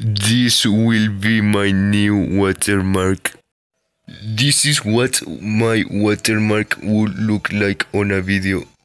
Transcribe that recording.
This will be my new watermark. This is what my watermark would look like on a video.